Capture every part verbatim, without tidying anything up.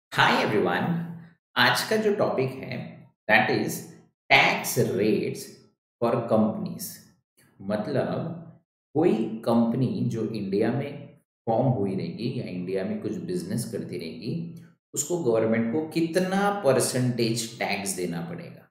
Hi everyone. आज का जो टॉपिक है that is tax rates for companies. मतलब कोई कंपनी जो इंडिया में फॉर्म हुई रहेगी या इंडिया में कुछ बिजनेस करती रहेगी, उसको गवर्नमेंट को कितना परसेंटेज टैक्स देना पड़ेगा।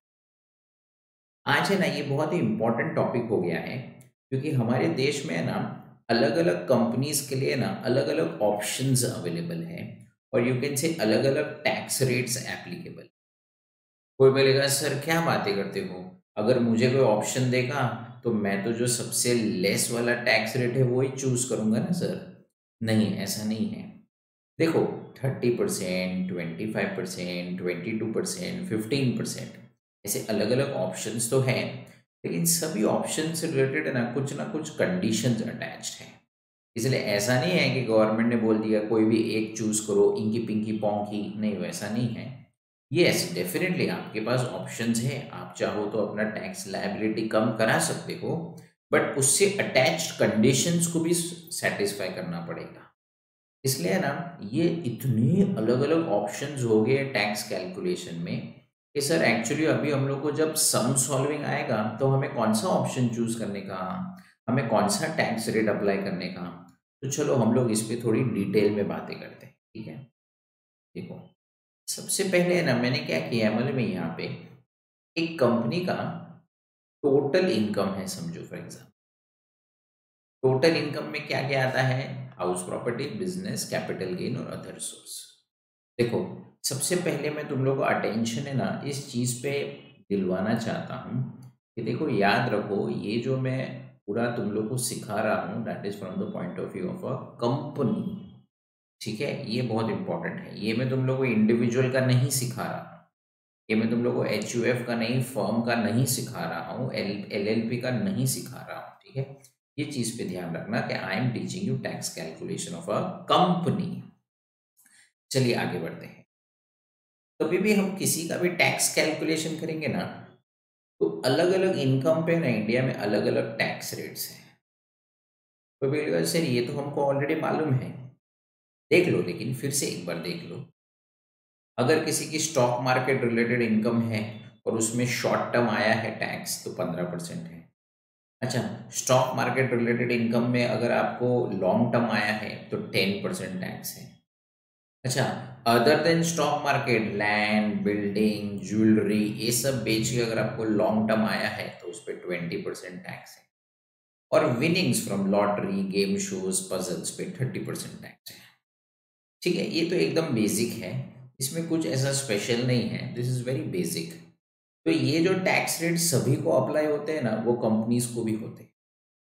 आज है ना, ये बहुत ही इम्पोर्टेंट टॉपिक हो गया है क्योंकि हमारे देश में है ना, अलग अलग कंपनीज के लिए ना अलग अलग ऑप्शंस अवेलेबल हैं और यू कैन से अलग अलग टैक्स रेट्स एप्लीकेबल। कोई बोलेगा सर क्या बातें करते हो, अगर मुझे कोई ऑप्शन देगा तो मैं तो जो सबसे लेस वाला टैक्स रेट है वो ही चूज करूंगा ना सर। नहीं, ऐसा नहीं है। देखो, thirty percent, twenty five percent, twenty two percent, fifteen percent, ऐसे अलग अलग ऑप्शंस तो हैं, लेकिन सभी ऑप्शन से रिलेटेड है ना कुछ ना कुछ कंडीशंस अटैच्ड हैं। इसलिए ऐसा नहीं है कि गवर्नमेंट ने बोल दिया कोई भी एक चूज करो इंकी पिंकी पोंकी, नहीं वैसा नहीं है। यस, डेफिनेटली आपके पास ऑप्शंस है, आप चाहो तो अपना टैक्स लायबिलिटी कम करा सकते हो, बट उससे अटैच्ड कंडीशंस को भी सेटिस्फाई करना पड़ेगा। इसलिए है ना, ये इतने अलग अलग ऑप्शंस हो गए टैक्स कैलकुलेशन में कि सर एक्चुअली अभी हम लोग को जब सम सॉल्विंग आएगा तो हमें कौन सा ऑप्शन चूज करने का, हमें कौन सा टैक्स रेट अप्लाई करने का। तो चलो हम लोग इस पे थोड़ी डिटेल में बातें करते हैं, ठीक है। देखो, सबसे पहले ना मैंने क्या किया है, मतलब मैं यहाँ पे एक कंपनी का टोटल इनकम है समझो, फॉर एग्जाम्पल टोटल इनकम में क्या क्या आता है, house property, business, capital gain और अदर सोर्स। देखो, सबसे पहले मैं तुम लोग को अटेंशन है ना इस चीज पे दिलवाना चाहता हूँ कि देखो याद रखो, ये जो मैं पूरा तुम लोग को सिखा रहा हूँ that is from the point of view of a company. ठीक है, ये बहुत इंपॉर्टेंट है। ये मैं तुम लोग को इंडिविजुअल का नहीं सिखा रहा हूँ, ये मैं तुम लोग को एच यू एफ का नहीं, फर्म का नहीं सिखा रहा हूँ, एल एल एल पी का नहीं सिखा रहा हूँ, ठीक है। ये चीज पे ध्यान रखना कि I am teaching you tax calculation of a company. चलिए आगे बढ़ते हैं। कभी भी हम किसी का भी टैक्स कैलकुलेशन करेंगे ना, तो अलग अलग इनकम पे ना इंडिया में अलग अलग टैक्स रेट्स हैं। तो बोलेगा सर ये तो हमको ऑलरेडी मालूम है, देख लो, लेकिन फिर से एक बार देख लो। अगर किसी की स्टॉक मार्केट रिलेटेड इनकम है और उसमें शॉर्ट टर्म आया है टैक्स, तो पंद्रह परसेंट है। अच्छा, स्टॉक मार्केट रिलेटेड इनकम में अगर आपको लॉन्ग टर्म आया है तो टेन परसेंट टैक्स है। अच्छा, other than stock market, land, building, jewellery, ये सब बेच के अगर आपको लॉन्ग टर्म आया है तो उस पर ट्वेंटी परसेंट टैक्स है। और winnings from lottery, game shows, puzzles पे थर्टी परसेंट टैक्स है। ठीक है, ये तो एकदम बेसिक है, इसमें कुछ ऐसा स्पेशल नहीं है, दिस इज वेरी बेसिक। तो ये जो टैक्स रेट सभी को अप्लाई होते हैं ना, वो कंपनीज को भी होते हैं।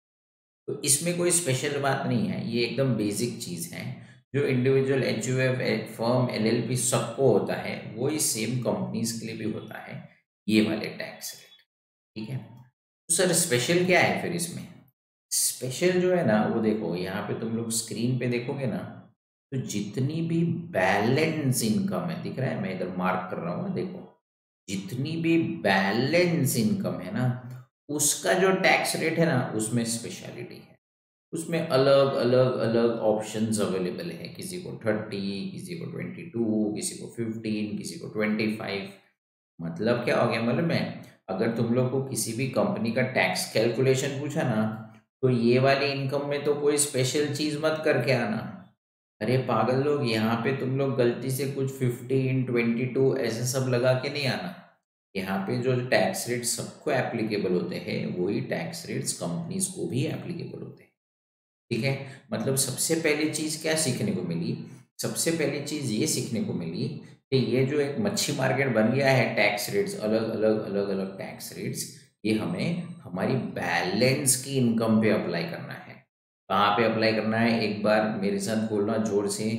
तो इसमें कोई स्पेशल बात नहीं है, ये एकदम बेसिक चीज है। जो individual H U F, firm, L L P सबको होता है, वो ही सेम कंपनीज के लिए भी होता है, ये वाले टैक्स रेट। ठीक है, तो सर स्पेशल क्या है फिर इसमें। स्पेशल जो है ना वो देखो, यहाँ पे तुम लोग स्क्रीन पे देखोगे ना, तो जितनी भी बैलेंस इनकम है, दिख रहा है, मैं इधर मार्क कर रहा हूँ, देखो जितनी भी बैलेंस इनकम है ना, उसका जो टैक्स रेट है ना उसमें स्पेशलिटी है। उसमें अलग अलग अलग ऑप्शंस अवेलेबल है, किसी को थर्टी, किसी को ट्वेंटी टू, किसी को फिफ्टीन, किसी को ट्वेंटी फाइव। मतलब क्या हो गया, मतलब मैं, अगर तुम लोग को किसी भी कंपनी का टैक्स कैलकुलेशन पूछा ना, तो ये वाली इनकम में तो कोई स्पेशल चीज मत करके आना। अरे पागल लोग, यहाँ पे तुम लोग गलती से कुछ फिफ्टीन, ट्वेंटी टू ऐसे सब लगा के नहीं आना। यहाँ पे जो टैक्स रेट सबको एप्लीकेबल होते हैं वही टैक्स रेट्स कंपनीज को भी एप्लीकेबल होते हैं। ठीक है, मतलब सबसे पहली चीज क्या सीखने को मिली, सबसे पहली चीज ये सीखने को मिली कि ये जो एक मच्छी मार्केट बन गया है, टैक्स रेट्स अलग अलग अलग अलग टैक्स रेट्स, ये हमें हमारी बैलेंस की इनकम पे अप्लाई करना है। कहाँ पे अप्लाई करना है, एक बार मेरे साथ बोलना जोर से,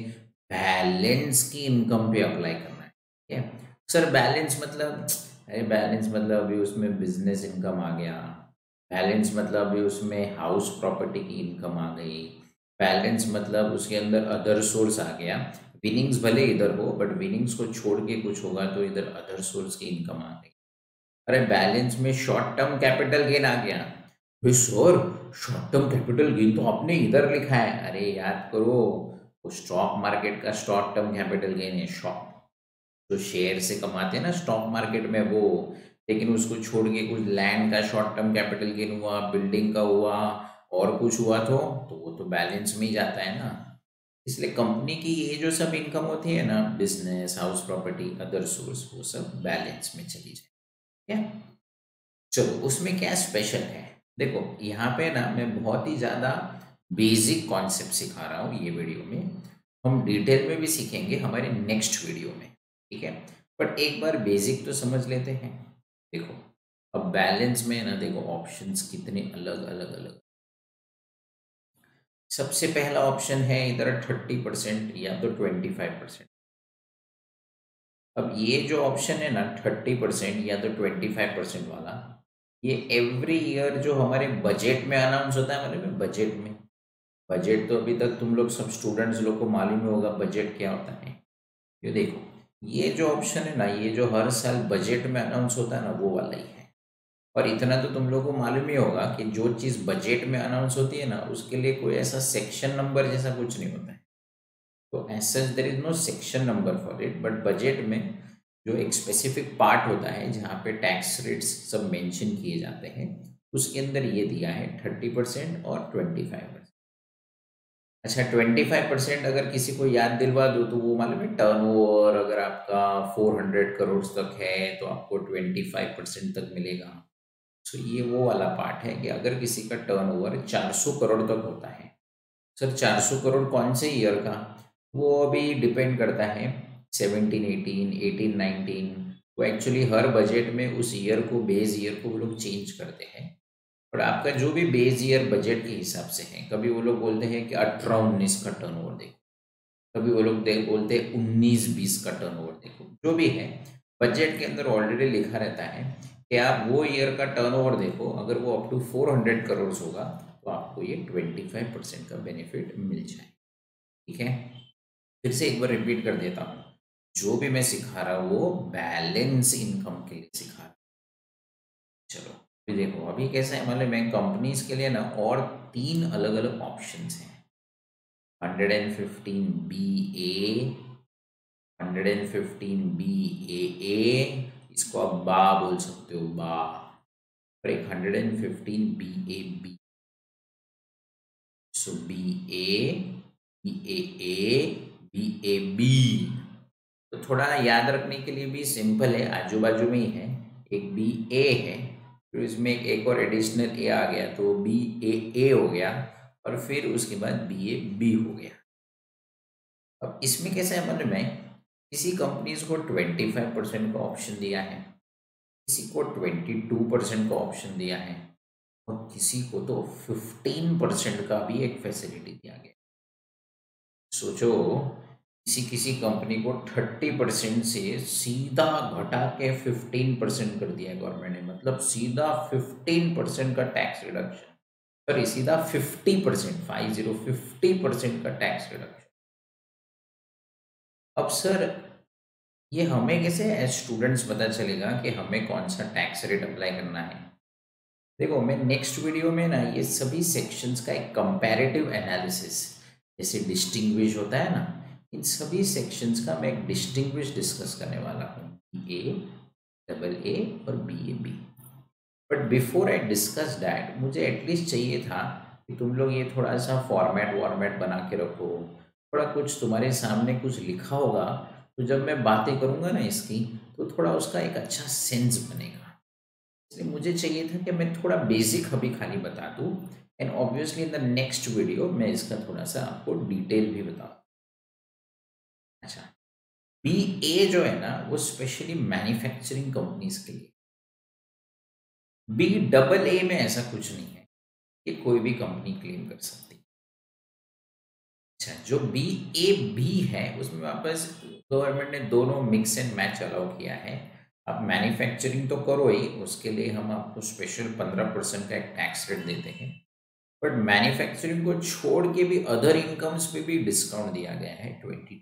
बैलेंस की इनकम पे अप्लाई करना है। ठीक है सर, बैलेंस मतलब, अरे बैलेंस मतलब अभी उसमें बिजनेस इनकम आ गया, बैलेंस मतलब अभी उसमें हाउस प्रॉपर्टी की इनकम आ गई, बैलेंस मतलब उसके अंदर अदर सोर्स आ गया। विनिंग्स भले इधर हो बट विनिंग्स को छोड़ के कुछ होगा तो इधर अदर सोर्स की इनकम आ गई। अरे बैलेंस में शॉर्ट टर्म कैपिटल गेन आ गया। भाई sir, short term capital gain तो आपने इधर लिखा है, अरे याद करो, वो स्टॉक मार्केट का शॉर्ट टर्म कैपिटल गेन है, शॉर्ट जो शेयर से कमाते हैं ना स्टॉक मार्केट में वो, लेकिन उसको छोड़ के कुछ लैंड का शॉर्ट टर्म कैपिटल गेन हुआ, बिल्डिंग का हुआ और कुछ हुआ तो तो वो तो बैलेंस में ही जाता है ना। इसलिए कंपनी की ये जो सब इनकम होती है ना, business, house property, other source, वो सब बैलेंस में चली जाए। क्या चलो उसमें क्या स्पेशल है, देखो यहाँ पे ना मैं बहुत ही ज़्यादा बेसिक कॉन्सेप्ट सिखा रहा हूँ ये वीडियो में। हम डिटेल में भी सीखेंगे हमारे नेक्स्ट वीडियो में, ठीक है। बट एक बार बेसिक तो समझ लेते हैं। देखो अब बैलेंस में ना, देखो ऑप्शंस कितने अलग अलग अलग। सबसे पहला ऑप्शन है इधर थर्टी परसेंट या तो ट्वेंटी फाइव परसेंट। अब ये जो ऑप्शन है ना थर्टी परसेंट या तो ट्वेंटी फाइव परसेंट वाला, ये एवरी ईयर जो हमारे बजट में अनाउंस होता है, मतलब बजट में, बजट तो अभी तक तुम लोग सब स्टूडेंट्स लोग को मालूम ही होगा बजट क्या होता है। ये देखो ये जो ऑप्शन है ना, ये जो हर साल बजट में अनाउंस होता है ना, वो वाला ही है। और इतना तो तुम लोग को मालूम ही होगा कि जो चीज़ बजट में अनाउंस होती है ना, उसके लिए कोई ऐसा सेक्शन नंबर जैसा कुछ नहीं होता है। तो as such there is no section number for it, but budget में जो एक स्पेसिफिक पार्ट होता है जहाँ पे टैक्स रेट्स सब मेंशन किए जाते हैं, उसके अंदर ये दिया है थर्टी परसेंट और ट्वेंटी फाइव परसेंट। अच्छा ट्वेंटी फाइव परसेंट अगर किसी को याद दिलवा दो तो वो मालूम है टर्नओवर अगर आपका फोर हंड्रेड करोड़ तक है तो आपको ट्वेंटी फाइव परसेंट तक मिलेगा। सो ये वो वाला पार्ट है कि अगर किसी का टर्नओवर चार सौ करोड़ तक होता है, सर चार सौ करोड़ कौन से ईयर का, वो अभी डिपेंड करता है सेवनटीन एटीन एटीन नाइनटीन। वो एक्चुअली हर बजट में उस ईयर को, बेस ईयर को वो लोग चेंज करते हैं। और आपका जो भी बेस ईयर बजट के हिसाब से है, कभी वो लोग बोलते हैं कि अठारह उन्नीस का टर्नओवर देखो, कभी वो लोग दे बोलते हैं उन्नीस बीस का टर्नओवर देखो, जो भी है बजट के अंदर ऑलरेडी लिखा रहता है कि आप वो ईयर का टर्नओवर देखो, अगर वो up to four hundred crore होगा तो आपको ये ट्वेंटी फाइव परसेंट का बेनिफिट मिल जाए, ठीक है। फिर से एक बार रिपीट कर देता हूँ, जो भी मैं सिखा रहा हूँ वो बैलेंस इनकम के लिए सिखा रहा हूँ। चलो अभी देखो अभी कैसा है, मतलब मैं कंपनीज के लिए ना और तीन अलग अलग ऑप्शंस हैं। Hundred and fifteen B A, hundred and fifteen B A A, इसको आप बा बोल सकते हो, बा। और एक hundred and fifteen B A B, so B A, B A A, B A B. तो थोड़ा याद रखने के लिए भी सिंपल है, आजू बाजू में ही है। एक बी ए है, फिर इसमें एक, एक और एडिशनल ए आ गया तो बी ए ए हो गया, और फिर उसके बाद बी ए बी हो गया। अब इसमें कैसा है, मतलब मैं किसी कंपनीज को ट्वेंटी फाइव परसेंट का ऑप्शन दिया है, किसी को ट्वेंटी टू परसेंट का ऑप्शन दिया है, और किसी को तो फिफ्टीन परसेंट का भी एक फैसिलिटी दिया गया। सोचो किसी किसी कंपनी को थर्टी परसेंट से सीधा घटा के फिफ्टीन परसेंट कर दिया है गवर्नमेंट ने, मतलब सीधा फिफ्टीन परसेंट का टैक्स रिडक्शन, सॉरी सीधा fifty percent, five zero fifty percent का टैक्स रिडक्शन। अब सर ये हमें कैसे एज स्टूडेंट्स पता चलेगा कि हमें कौन सा टैक्स रेट अप्लाई करना है। देखो मैं नेक्स्ट वीडियो में ना ये सभी सेक्शंस का एक कंपैरेटिव एनालिसिस, जैसे डिस्टिंग्विश होता है ना, इन सभी सेक्शंस का मैं एक डिस्टिंग्विश डिस्कस करने वाला हूँ, बी ए, डबल ए और B A B. But before I discuss that मुझे एटलीस्ट चाहिए था कि तुम लोग ये थोड़ा सा फॉर्मेट वॉर्मेट बना के रखो, थोड़ा कुछ तुम्हारे सामने कुछ लिखा होगा, तो जब मैं बातें करूँगा ना इसकी तो थोड़ा उसका एक अच्छा सेंस बनेगा। इसलिए मुझे चाहिए था कि मैं थोड़ा बेसिक अभी खाली बता दूँ, and obviously in the next video मैं इसका थोड़ा सा आपको डिटेल भी बताऊँ। अच्छा बी ए जो है ना वो स्पेशली मैन्युफैक्चरिंग कंपनीज के लिए, बी डबल ए में ऐसा कुछ नहीं है कि कोई भी कंपनी क्लेम कर सकती। अच्छा जो बी ए बी है उसमें वापस गवर्नमेंट ने दोनों मिक्स एंड मैच अलाउ किया है। आप मैन्युफैक्चरिंग तो करो ही, उसके लिए हम आपको स्पेशल पंद्रह परसेंट का एक टैक्स रेट देते हैं, बट मैन्युफैक्चरिंग को छोड़ के भी अदर इनकम्स पे भी डिस्काउंट दिया गया है ट्वेंटी।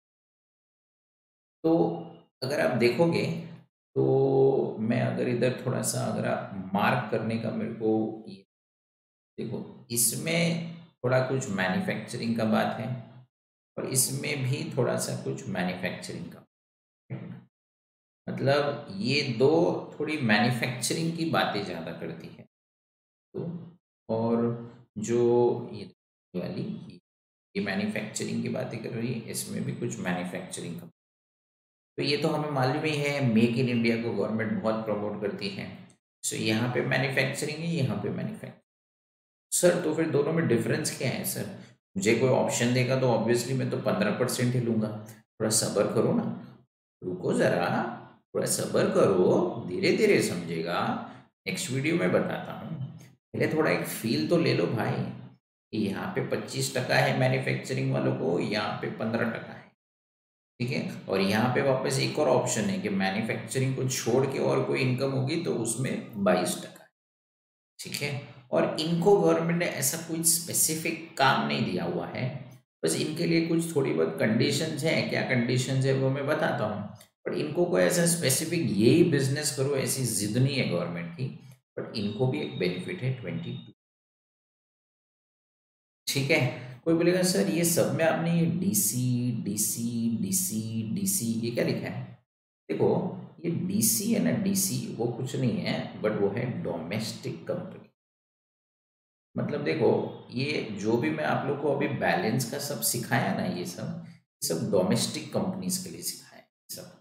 तो अगर आप देखोगे तो मैं अगर इधर थोड़ा सा अगर आप मार्क करने का मेरे को ये देखो, इसमें थोड़ा कुछ मैन्युफैक्चरिंग का बात है और इसमें भी थोड़ा सा कुछ मैन्युफैक्चरिंग का, मतलब ये दो थोड़ी मैन्युफैक्चरिंग की बातें ज़्यादा करती है। तो और जो ये वाली ये मैन्युफैक्चरिंग की बातें कर रही है, इसमें भी कुछ मैन्युफैक्चरिंग का, तो ये तो हमें मालूम ही है, मेक इन इंडिया को गवर्नमेंट बहुत प्रमोट करती है। सो यहाँ पे मैन्युफैक्चरिंग है, यहाँ पे मैन्युफैक्चरिंग। सर तो फिर दोनों में डिफरेंस क्या है सर? मुझे कोई ऑप्शन देगा तो ऑब्वियसली मैं तो पंद्रह परसेंट ही लूंगा। थोड़ा सब्र करो ना, रुको जरा, थोड़ा सब्र करो, धीरे धीरे समझेगा। नेक्स्ट वीडियो में बताता हूँ, पहले थोड़ा एक फील तो ले लो भाई। यहाँ पे पच्चीस टका है मैन्युफैक्चरिंग वालों को, यहाँ पे पंद्रह टका है, ठीक है। और यहाँ पे वापस एक और ऑप्शन है कि मैन्युफैक्चरिंग को छोड़ के और कोई इनकम होगी तो उसमें बाईस टका, ठीक है। और इनको गवर्नमेंट ने ऐसा कोई स्पेसिफिक काम नहीं दिया हुआ है, बस इनके लिए कुछ थोड़ी बहुत कंडीशंस है। क्या कंडीशंस है वो मैं बताता हूँ, बट इनको कोई ऐसा स्पेसिफिक यही बिजनेस करो ऐसी जिद नहीं है गवर्नमेंट की। बट इनको भी एक बेनिफिट है ट्वेंटी टू, ठीक है। कोई बोलेगा सर ये सब में आपने ये डीसी डीसी डीसी डीसी ये क्या लिखा है? देखो, ये डीसी है ना, डीसी वो कुछ नहीं है, बट वो है डोमेस्टिक कंपनी। मतलब देखो, ये जो भी मैं आप लोग को अभी बैलेंस का सब सिखाया ना, ये सब ये सब डोमेस्टिक कंपनीज के लिए सिखाया है ये सब।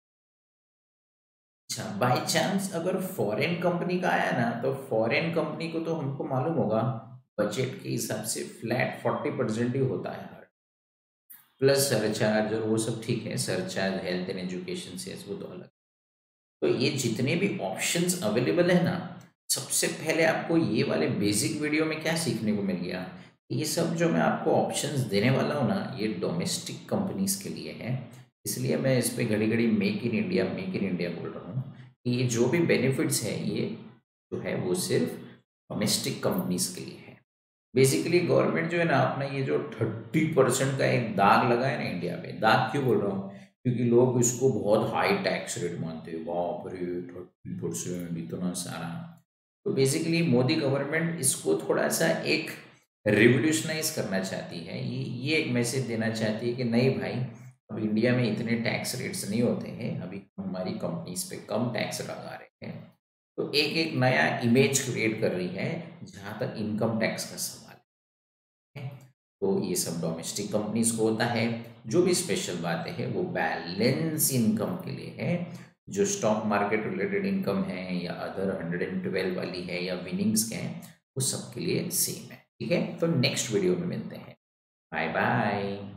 अच्छा, बाय चांस अगर फॉरेन कंपनी का आया ना, तो फॉरेन कंपनी को तो हमको मालूम होगा बजट के हिसाब से फ्लैट फोर्टी परसेंट ही होता है, प्लस सरचार्ज और वो सब, ठीक है। सरचार्ज हेल्थ एंड एजुकेशन से वो तो अलग। तो ये जितने भी ऑप्शंस अवेलेबल है ना, सबसे पहले आपको ये वाले बेसिक वीडियो में क्या सीखने को मिल गया, ये सब जो मैं आपको ऑप्शंस देने वाला हूँ ना, ये डोमेस्टिक कंपनीज के लिए है। इसलिए मैं इस पे घड़ी घड़ी make in India make in India बोल रहा हूँ कि ये जो भी बेनिफिट्स है ये जो है वो सिर्फ डोमेस्टिक कंपनीज के लिए है। बेसिकली गवर्नमेंट जो है ना, अपना ये जो थर्टी परसेंट का एक दाग लगा है ना इंडिया पे, दाग क्यों बोल रहा हूँ, क्योंकि लोग इसको बहुत हाई टैक्स रेट मानते हैं, बाप रे थर्टी परसेंट इतना सारा। तो बेसिकली मोदी गवर्नमेंट इसको थोड़ा सा एक रिवोल्यूशनाइज करना चाहती है, ये ये एक मैसेज देना चाहती है कि नहीं भाई, अब इंडिया में इतने टैक्स रेट्स नहीं होते हैं, अभी हमारी कंपनीज पे कम टैक्स लगा रहे हैं। तो एक एक नया इमेज क्रिएट कर रही है जहाँ तक इनकम टैक्स का सवाल है। तो ये सब डोमेस्टिक कंपनीज को होता है। जो भी स्पेशल बातें हैं वो बैलेंस इनकम के लिए है। जो स्टॉक मार्केट रिलेटेड इनकम है या अदर हंड्रेड एंड ट्वेल्व वाली है या विनिंग्स के हैं, वो सबके लिए सेम है, ठीक है। तो नेक्स्ट वीडियो में मिलते हैं, बाय बाय।